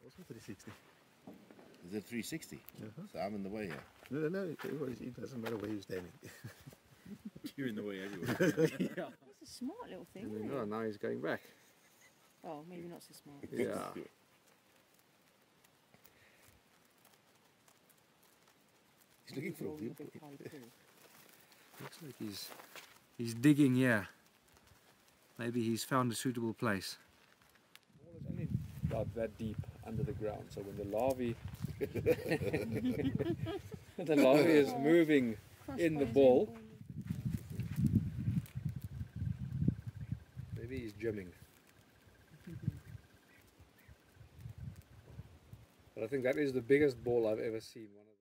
Also 360. Is it 360? So I'm in the way here. No, it doesn't matter where you're standing. You're in the way anyway. Yeah. It's a smart little thing, And isn't then, it? oh, now he's going back. Oh, maybe not so smart. Yeah. He's looking for a Rolling wheel. bit high too. Looks like he's digging here. Maybe he's found a suitable place. The ball is only about that deep under the ground, so when the larvae the larvae is moving in the ball, maybe he's gymming. But I think that is the biggest ball I've ever seen.